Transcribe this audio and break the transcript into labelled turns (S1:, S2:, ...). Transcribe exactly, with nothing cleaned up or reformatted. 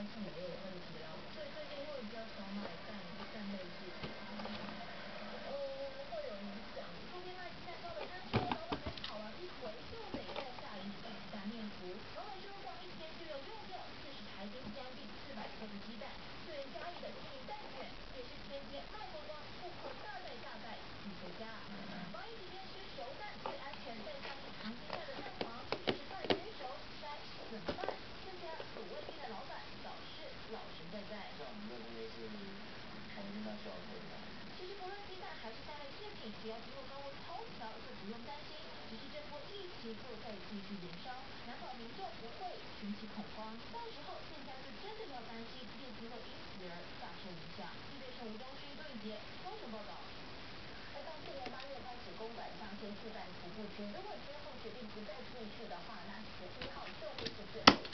S1: 是牛肉的问题啦。所以最近会比较少买蛋蛋类制品。呃，会有影响。昨天卖鸡蛋糕的摊车，老板没跑完一回，就得再下一次下面糊。老板说，光一天就要用掉四十台斤将近四百克的鸡蛋。对嘉义的新营蛋卷也是天天卖光光，顾客大袋大袋寄回家。防疫期间吃熟蛋最安全，但像是溏心蛋的蛋黄，吃饭煎熟该怎么办？这家卤味店的老板老是老神在在。
S2: 像我们这边是溏心蛋最好可以的。
S1: 其实不论鸡蛋还是蛋类制品，只要经过高温烹调就不用担心。只是这波疫情若再继续延烧，难保民众不会群起恐慌，到时候店家就真的要担心业绩会因此而大受影响。记者陈吴东勋、杜颖杰高雄报道。而从去年八月开始公馆上线示范徒步区，如果之后决定不再继续的话，那十一号就会是最后一